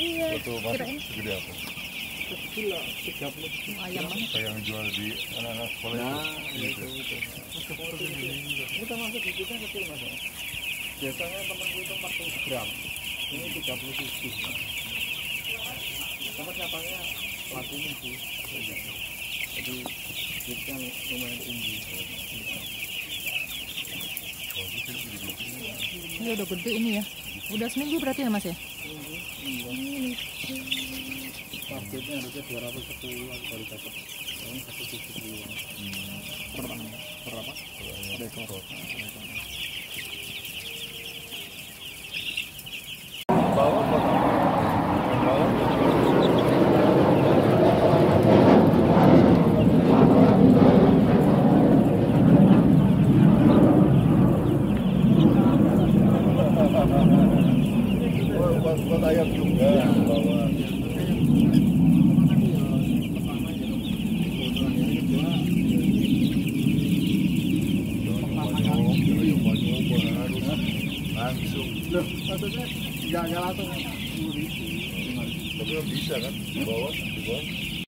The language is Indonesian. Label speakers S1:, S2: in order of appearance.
S1: Iya.
S2: Waktu masuk segede apa?
S3: Kecil lah, 30.
S1: Ayam banget.
S2: Kayak yang jual di anak-anak sekolah
S3: Nah,
S2: itu.
S3: itu. Kita masuk di kita kecil mas. Biasanya temanku itu 40 gram. Ini 37. Sama capangnya lakunya sih. Jadi kita lumayan tinggi.
S1: Ini udah gede ini ya. Udah seminggu berarti ya Mas ya?
S3: Targetnya harusnya 210 baru dapat. Ini 170. Berapa? Ada ekor.
S2: Bawah buat apa? Bawah buat ayam juga bawah. Langsung.
S3: Loh, maksudnya nggak langsung 10.000.
S2: Tapi kan bisa kan di bawah